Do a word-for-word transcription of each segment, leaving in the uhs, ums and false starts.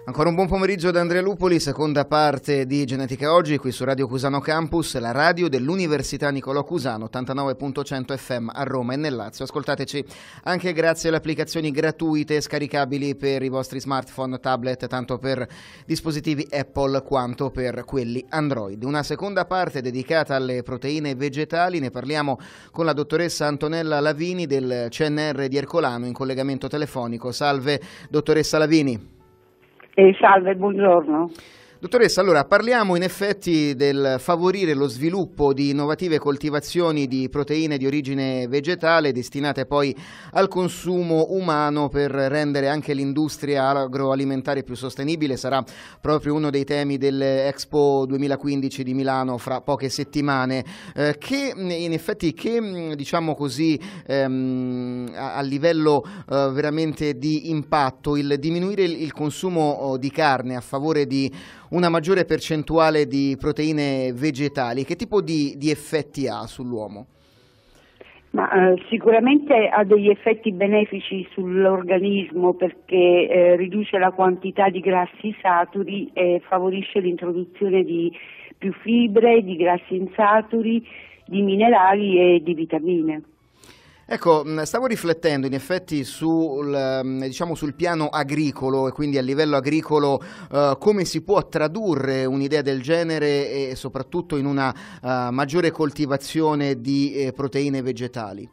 Ancora un buon pomeriggio da Andrea Lupoli, seconda parte di Genetica Oggi, qui su Radio Cusano Campus, la radio dell'Università Niccolò Cusano, ottantanove punto cento F M a Roma e nel Lazio. Ascoltateci anche grazie alle applicazioni gratuite scaricabili per i vostri smartphone, tablet, tanto per dispositivi Apple quanto per quelli Android. Una seconda parte dedicata alle proteine vegetali, ne parliamo con la dottoressa Antonella Lavini del C N R di Ercolano in collegamento telefonico. Salve dottoressa Lavini. Eh, salve, buongiorno. Dottoressa, allora parliamo in effetti del favorire lo sviluppo di innovative coltivazioni di proteine di origine vegetale destinate poi al consumo umano per rendere anche l'industria agroalimentare più sostenibile. Sarà proprio uno dei temi dell'Expo duemilaquindici di Milano fra poche settimane. Eh, che in effetti, che diciamo così ehm, a, a livello eh, veramente di impatto il diminuire il, il consumo di carne a favore di una maggiore percentuale di proteine vegetali, che tipo di, di effetti ha sull'uomo? Ma eh, sicuramente ha degli effetti benefici sull'organismo perché eh, riduce la quantità di grassi saturi e favorisce l'introduzione di più fibre, di grassi insaturi, di minerali e di vitamine. Ecco, stavo riflettendo in effetti sul, diciamo, sul piano agricolo e quindi a livello agricolo eh, come si può tradurre un'idea del genere e soprattutto in una uh, maggiore coltivazione di eh, proteine vegetali.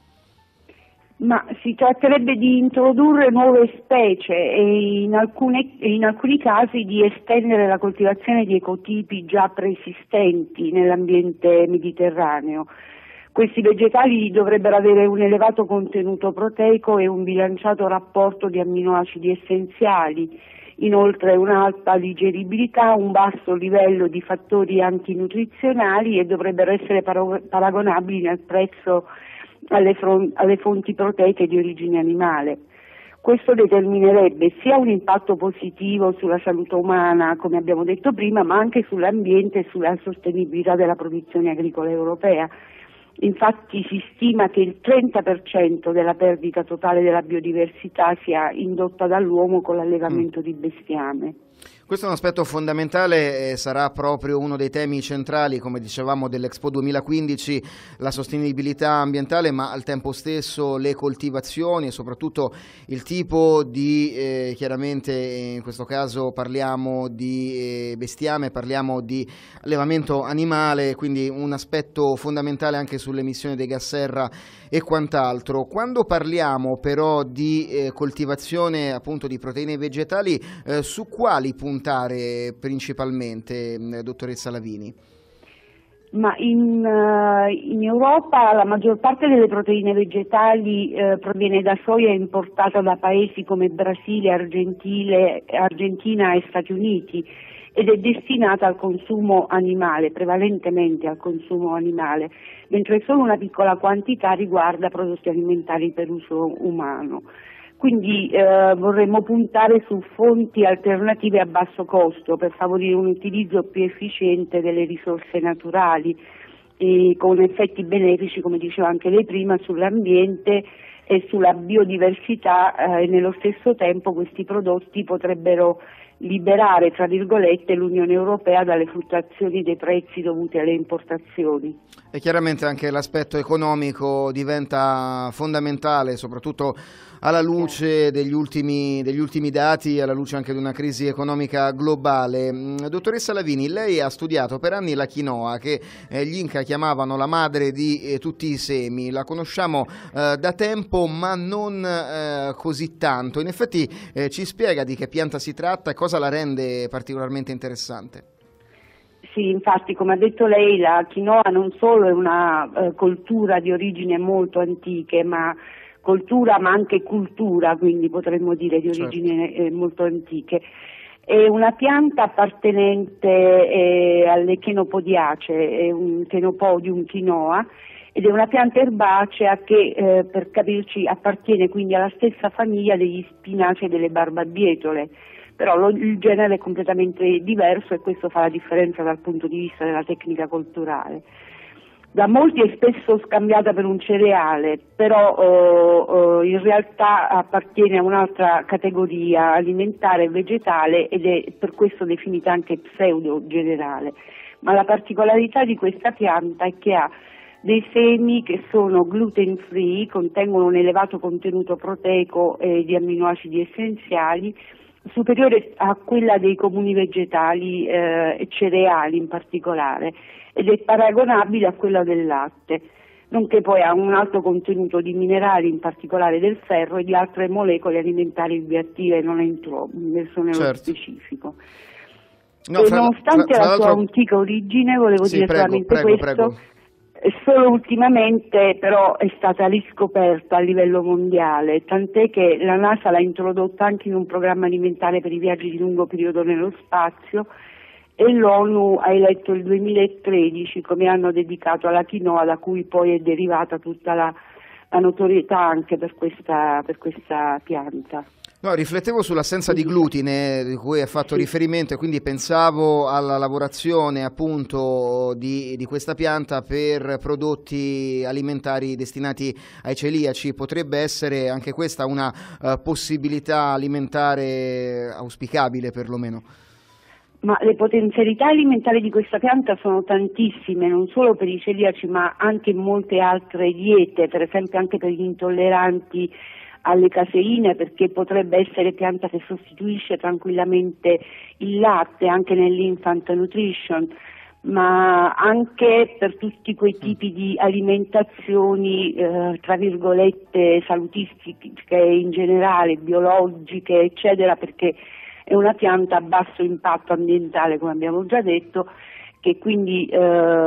Ma si tratterebbe di introdurre nuove specie e in, alcune, in alcuni casi di estendere la coltivazione di ecotipi già preesistenti nell'ambiente mediterraneo. Questi vegetali dovrebbero avere un elevato contenuto proteico e un bilanciato rapporto di amminoacidi essenziali, inoltre un'alta digeribilità, un basso livello di fattori antinutrizionali e dovrebbero essere paragonabili nel prezzo alle, front- alle fonti proteiche di origine animale. Questo determinerebbe sia un impatto positivo sulla salute umana, come abbiamo detto prima, ma anche sull'ambiente e sulla sostenibilità della produzione agricola europea. Infatti si stima che il trenta per cento della perdita totale della biodiversità sia indotta dall'uomo con l'allevamento mm. di bestiame. Questo è un aspetto fondamentale e sarà proprio uno dei temi centrali, come dicevamo, dell'Expo duemilaquindici, la sostenibilità ambientale, ma al tempo stesso le coltivazioni e soprattutto il tipo di, eh, chiaramente in questo caso parliamo di eh, bestiame, parliamo di allevamento animale, quindi un aspetto fondamentale anche sulle emissioni dei gas serra e quant'altro. Quando parliamo però di eh, coltivazione appunto di proteine vegetali, eh, su quali puntare principalmente, dottoressa Lavini? Ma in, uh, in Europa la maggior parte delle proteine vegetali uh, proviene da soia importata da paesi come Brasile, Argentile, Argentina e Stati Uniti ed è destinata al consumo animale, prevalentemente al consumo animale, mentre solo una piccola quantità riguarda prodotti alimentari per uso umano. Quindi eh, vorremmo puntare su fonti alternative a basso costo per favorire un utilizzo più efficiente delle risorse naturali e con effetti benefici, come diceva anche lei prima, sull'ambiente e sulla biodiversità eh, e nello stesso tempo questi prodotti potrebbero liberare, tra virgolette, l'Unione Europea dalle fluttuazioni dei prezzi dovute alle importazioni. E chiaramente anche l'aspetto economico diventa fondamentale, soprattutto alla luce degli ultimi, degli ultimi dati, alla luce anche di una crisi economica globale. Dottoressa Lavini, lei ha studiato per anni la quinoa, che eh, gli Inca chiamavano la madre di eh, tutti i semi. La conosciamo eh, da tempo, ma non eh, così tanto. In effetti eh, ci spiega di che pianta si tratta e cosa la rende particolarmente interessante? Sì, infatti, come ha detto lei, la quinoa non solo è una eh, coltura di origine molto antiche, ma coltura ma anche cultura, quindi potremmo dire di origine certo. eh, molto antiche. È una pianta appartenente eh, alle Chenopodiacee, è un Chenopodium quinoa, ed è una pianta erbacea che, eh, per capirci, appartiene quindi alla stessa famiglia degli spinaci e delle barbabietole. Però lo, il genere è completamente diverso e questo fa la differenza dal punto di vista della tecnica colturale. da molti è spesso scambiata per un cereale, però oh, oh, in realtà appartiene a un'altra categoria alimentare e vegetale ed è per questo definita anche pseudo-generale. Ma la particolarità di questa pianta è che ha dei semi che sono gluten free, contengono un elevato contenuto proteico e di amminoacidi essenziali, superiore a quella dei comuni vegetali eh, e cereali in particolare, ed è paragonabile a quella del latte, nonché poi ha un alto contenuto di minerali, in particolare del ferro, e di altre molecole alimentari bioattive, non entro adesso nello certo. specifico. No, e fra, nonostante fra, fra la sua antica origine, volevo sì, dire prego, solamente prego, questo, prego. Solo ultimamente però è stata riscoperta a livello mondiale, tant'è che la NASA l'ha introdotta anche in un programma alimentare per i viaggi di lungo periodo nello spazio, e l'ONU ha eletto il duemilatredici come anno dedicato alla quinoa, da cui poi è derivata tutta la, la notorietà anche per questa, per questa pianta. No, riflettevo sull'assenza di glutine di cui ha fatto sì. riferimento, e quindi pensavo alla lavorazione appunto di, di questa pianta per prodotti alimentari destinati ai celiaci. Potrebbe essere anche questa una uh, possibilità alimentare auspicabile perlomeno? Ma le potenzialità alimentari di questa pianta sono tantissime, non solo per i celiaci ma anche in molte altre diete, per esempio anche per gli intolleranti alle caseine, perché potrebbe essere pianta che sostituisce tranquillamente il latte anche nell'infant nutrition, ma anche per tutti quei tipi di alimentazioni eh, tra virgolette salutistiche in generale, biologiche eccetera, perché è una pianta a basso impatto ambientale, come abbiamo già detto, che quindi eh,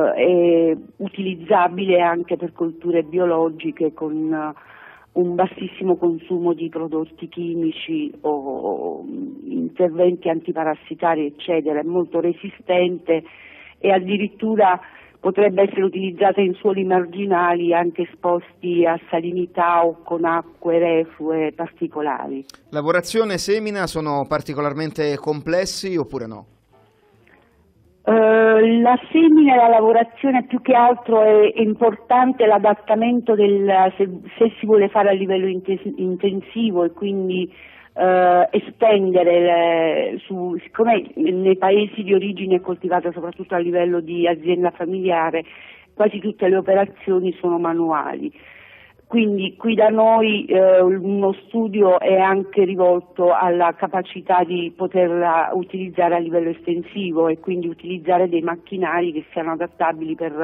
è utilizzabile anche per colture biologiche con uh, un bassissimo consumo di prodotti chimici o interventi antiparassitari eccetera, è molto resistente e addirittura potrebbe essere utilizzata in suoli marginali anche esposti a salinità o con acque reflue particolari. Lavorazione e semina sono particolarmente complessi oppure no? Uh, la semina e la lavorazione più che altro è, è importante l'adattamento del, se, se si vuole fare a livello intensivo e quindi uh, estendere, le, su, siccome nei paesi di origine è coltivata soprattutto a livello di azienda familiare, quasi tutte le operazioni sono manuali. Quindi qui da noi eh, uno studio è anche rivolto alla capacità di poterla utilizzare a livello estensivo e quindi utilizzare dei macchinari che siano adattabili per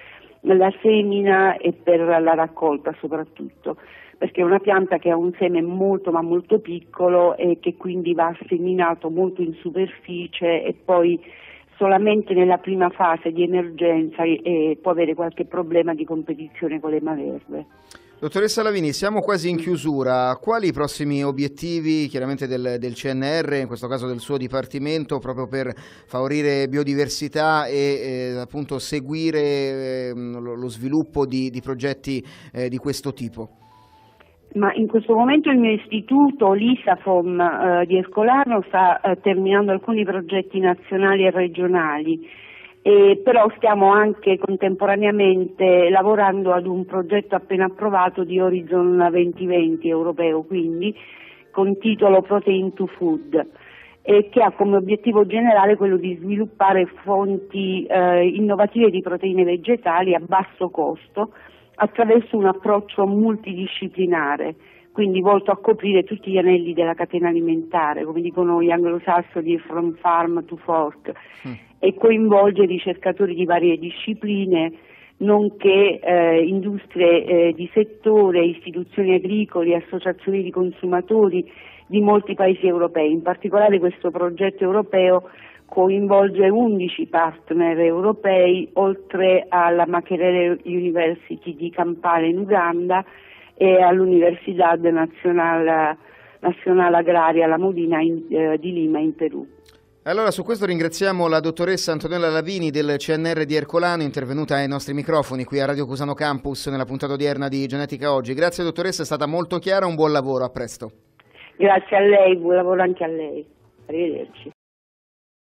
la semina e per la raccolta soprattutto, perché è una pianta che ha un seme molto ma molto piccolo e che quindi va seminato molto in superficie e poi solamente nella prima fase di emergenza e può avere qualche problema di competizione con le malerbe. Dottoressa Lavini, siamo quasi in chiusura. Quali i prossimi obiettivi, chiaramente del, del C N R, in questo caso del suo dipartimento, proprio per favorire biodiversità e eh, appunto seguire eh, lo, lo sviluppo di, di progetti eh, di questo tipo? Ma in questo momento il mio istituto, l'ISAFOM eh, di Ercolano, sta eh, terminando alcuni progetti nazionali e regionali. E però stiamo anche contemporaneamente lavorando ad un progetto appena approvato di Horizon duemilaventi europeo, quindi con titolo Protein to Food, e che ha come obiettivo generale quello di sviluppare fonti eh, innovative di proteine vegetali a basso costo attraverso un approccio multidisciplinare, quindi volto a coprire tutti gli anelli della catena alimentare, come dicono gli anglosassoni, from farm to fork, mm. e coinvolge ricercatori di varie discipline, nonché eh, industrie eh, di settore, istituzioni agricole, associazioni di consumatori di molti paesi europei. In particolare questo progetto europeo coinvolge undici partner europei, oltre alla Makerere University di Kampala in Uganda e all'Universidad Nacional, Nacional Agraria La Modina in, eh, di Lima in Perù. Allora, su questo ringraziamo la dottoressa Antonella Lavini del C N R di Ercolano, intervenuta ai nostri microfoni qui a Radio Cusano Campus nella puntata odierna di Genetica Oggi. Grazie dottoressa, è stata molto chiara, un buon lavoro, a presto. Grazie a lei, buon lavoro anche a lei. Arrivederci.